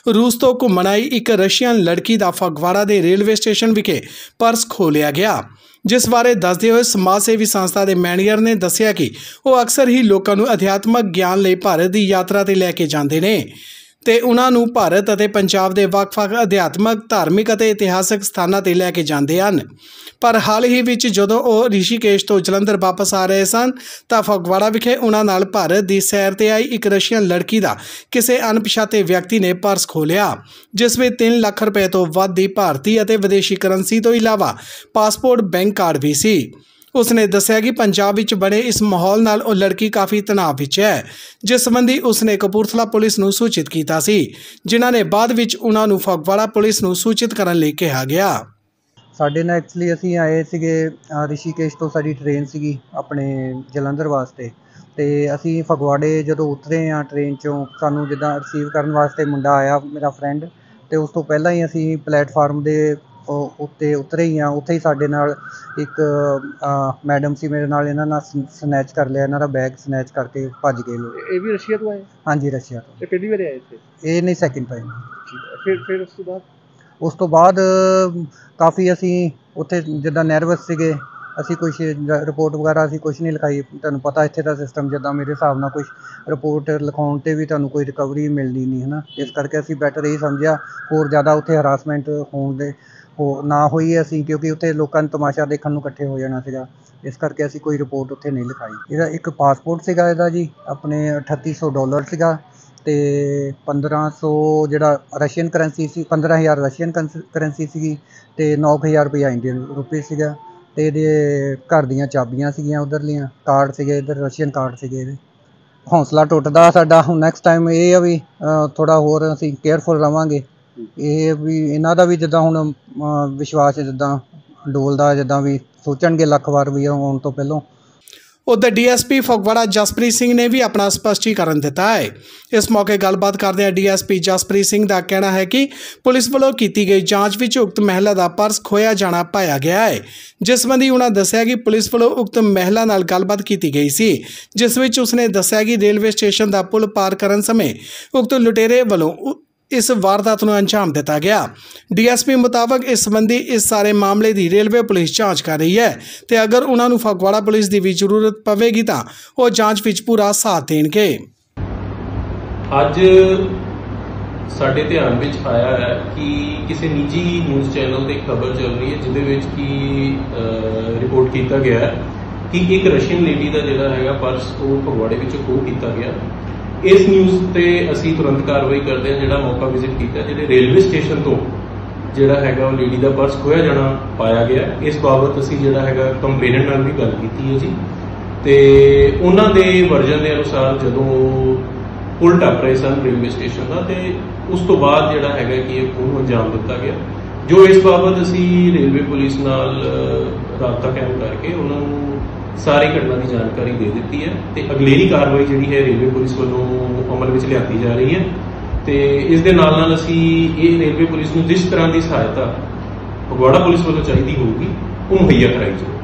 रूस तो घुम्मण आई एक रशियन लड़की का फगवाड़ा के रेलवे स्टेशन विखे पर्स खो लिया गया, जिस बारे दसदे हुए समाज सेवी संस्था के मैनेजर ने दस्सिया कि वह अक्सर ही लोगों को अध्यात्मक ज्ञान लिए भारत की यात्रा ते लैके जाते हैं ते उन्हां नूं भारत अते पंजाब के ਵੱਖ-ਵੱਖ अध्यात्मक धार्मिक अते इतिहासक स्थानां ते लैके जाते हैं। पर हाल ही विच जदों वह ऋषिकेश तो जलंधर वापस आ रहे सन तां फगवाड़ा विखे उन्हां नाल भारत की सैर ते आई एक रशियन लड़की का किसी अणपछाते व्यक्ति ने पर्स खोलिया, जिस में 3 लाख रुपए तो वध दी भारतीय अते विदेशी करंसी तो इलावा पासपोर्ट बैंक कार्ड भी सी। उसने दस्सिया कि पंजाब विच बने इस माहौल नाल वो लड़की काफ़ी तनाव विच है, जिस संबंधी उसने कपूरथला पुलिस नूं सूचित कीता सी, जिन्हां ने बाद विच उन्हां नूं फगवाड़ा पुलिस नूं सूचित करन लई कहा गया। ਸਾਡੇ ਨਾਲ ਐਕਚੁਅਲੀ ਅਸੀਂ ਆਏ ਸੀਗੇ ਰਿਸ਼ੀਕੇਸ਼ ਤੋਂ ਸਾਡੀ ਟ੍ਰੇਨ ਸੀਗੀ ਆਪਣੇ ਜਲੰਧਰ ਵਾਸਤੇ ਤੇ ਅਸੀਂ ਫਗਵਾੜੇ ਜਦੋਂ ਉਤਰੇ ਆ ਟ੍ਰੇਨ ਚੋਂ ਸਾਨੂੰ ਜਿੱਦਾਂ ਰਿਸੀਵ ਕਰਨ ਵਾਸਤੇ ਮੁੰਡਾ ਆਇਆ ਮੇਰਾ ਫਰੈਂਡ ਤੇ ਉਸ ਤੋਂ ਪਹਿਲਾਂ ਹੀ ਅਸੀਂ ਪਲੇਟਫਾਰਮ ਦੇ ਉੱਤੇ ਉਤਰੇ ਹੀ ਆ। ਉੱਥੇ ਹੀ ਸਾਡੇ ਨਾਲ ਇੱਕ ਮੈਡਮ ਸੀ, ਮੇਰੇ ਨਾਲ ਇਹਨਾਂ ਨਾਲ ਸਨੈਚ ਕਰ ਲਿਆ, ਇਹਨਾਂ ਦਾ ਬੈਗ ਸਨੈਚ ਕਰਕੇ ਭੱਜ ਗਏ ਲੋਕ। ਇਹ ਵੀ ਰਸ਼ੀਆ ਤੋਂ ਆਏ? ਹਾਂਜੀ ਰਸ਼ੀਆ ਤੋਂ। ਇਹ ਪਹਿਲੀ ਵਾਰ ਆਏ ਇੱਥੇ? ਇਹ ਨਹੀਂ, ਸੈਕਿੰਡ ਟਾਈਮ। ਫਿਰ ਉਸ ਤੋਂ ਬਾਅਦ ਕਾਫੀ ਅਸੀਂ ਉੱਥੇ ਜਿੱਦਾਂ ਨਰਵਸ ਸੀਗੇ, ਅਸੀਂ ਕੁਛ ਰਿਪੋਰਟ ਵਗੈਰਾ ਅਸੀਂ ਕੁਛ ਨਹੀਂ ਲਿਖਾਈ। ਤੁਹਾਨੂੰ ਪਤਾ ਇੱਥੇ ਦਾ ਸਿਸਟਮ ਜਿੱਦਾਂ ਮੇਰੇ ਹਿਸਾਬ ਨਾਲ ਕੁਛ ਰਿਪੋਰਟ ਲਿਖਾਉਣ 'ਤੇ ਵੀ ਤੁਹਾਨੂੰ ਕੋਈ ਰਿਕਵਰੀ ਮਿਲਦੀ ਨਹੀਂ ਹੈ ਨਾ, ਇਸ ਕਰਕੇ ਅਸੀਂ ਬੈਟਰ ਇਹ ਸਮਝਿਆ ਹੋਰ ਜ਼ਿਆਦਾ ਉੱਥੇ ਹਰਾਸਮੈਂਟ ਨਾ ਹੋਈ ਅਸੀਂ, ਕਿਉਂਕਿ ਉੱਥੇ ਲੋਕਾਂ ਨੂੰ ਤਮਾਸ਼ਾ ਦੇਖਣ ਨੂੰ ਇਕੱਠੇ ਹੋ ਜਾਣਾ ਸੀਗਾ, ਇਸ ਕਰਕੇ ਅਸੀਂ ਕੋਈ ਰਿਪੋਰਟ ਉੱਥੇ ਨਹੀਂ ਲਿਖਾਈ। ਇਹਦਾ ਇੱਕ ਪਾਸਪੋਰਟ ਸੀਗਾ ਇਹਦਾ ਜੀ ਆਪਣੇ $3800 ਸੀਗਾ ਤੇ 1500 ਜਿਹੜਾ ਰਸ਼ੀਅਨ ਕਰੰਸੀ ਸੀ, 15000 ਰਸ਼ੀਅਨ ਕਰੰਸੀ ਸੀਗੀ ਤੇ 9000 ਰੁਪਇਆ ਇੰਡੀਅਨ ਰੁਪਏ ਸੀਗਾ ਤੇ ਇਹਦੇ ਘਰ ਦੀਆਂ ਚਾਬੀਆਂ ਸੀਗੀਆਂ ਉਧਰਲੀਆਂ, ਕਾਰਡ ਸੀਗੇ ਇੱਧਰ ਰਸ਼ੀਅਨ ਕਾਰਡ ਸੀਗੇ। ਇਹਦੇ ਹੌਸਲਾ ਟੁੱਟਦਾ ਸਾਡਾ। ਹੁਣ ਨੈਕਸਟ ਟਾਈਮ ਇਹ ਆ ਵੀ ਥੋੜ੍ਹਾ ਹੋਰ ਅਸੀਂ ਕੇਅਰਫੁਲ ਰਹਾਂਗੇ। ਇਹ ਵੀ ਇਹਨਾਂ ਦਾ ਵੀ ਜਿੱਦਾਂ ਹੁਣ ਵਿਸ਼ਵਾਸ ਜਿੱਦਾਂ ਡੋਲਦਾ, ਜਿੱਦਾਂ ਵੀ ਸੋਚਣਗੇ ਲੱਖ ਵਾਰ ਵੀ ਆਉਣ ਤੋਂ ਪਹਿਲਾਂ। उधर DSP फगवाड़ा जसप्रीत सिंह ने भी अपना स्पष्टीकरण दिता है। इस मौके गलबात करदे DSP जसप्रीत सिंह का कहना है कि पुलिस वालों की गई जांच विच उक्त महिला का पर्स खोया जाना पाया गया है, जिस संबंधी उन्होंने दस्सिया कि पुलिस वालों उक्त महिला नाल गलबात की गई सी, जिस विच उसने दस्सिया कि रेलवे स्टेशन का पुल पार करन समय उक्त लुटेरे वालों इस वारदात को अंजाम दिता गया। DSP मुताबक इस संबंधी इस सारे मामले की रेलवे पुलिस जांच कर रही है तो अगर उन्होंने फगवाड़ा पुलिस की भी जरूरत पवेगी तो वो जांच विच पूरा साथ देंगे। अज साडे ध्यान विच आया है कि किसी निजी न्यूज़ चैनल की खबर चल रही है जिहदे विच कि रिपोर्ट किया गया है कि एक रशियन लेडी का जिहड़ा हैगा पर्स वो फगवाड़े विच खो किया गया। इस न्यूज़ ते असी तुरंत कार्रवाई करते हैं, जिहड़ा मौका विजिट किया जिहड़े रेलवे स्टेशन तो जिहड़ा हैगा वो लेडी का पर्स खोया जाना पाया गया। इस बाबत असी जिहड़ा हैगा कंप्लेनेंट नाल भी गल कीती है जी, ते उन्हां दे वर्जन के अनुसार जदों पुल टप रहे सन रेलवे स्टेशन का ते उस तो बाद जिहड़ा हैगा कि एक खून अंजाम दिता गया। जो इस बाबत असी रेलवे पुलिस नाल राबता कायम करके उन्होंने सारी घटना की जानकारी दे दी है तो अगलेरी कार्रवाई जी है रेलवे पुलिस वालों अमल में लियाती जा रही है। तो इस दे नाल नाल असी ये रेलवे पुलिस को जिस तरह की सहायता फगवाड़ा पुलिस वालों चाहिए होगी वो मुहैया कराई जाए।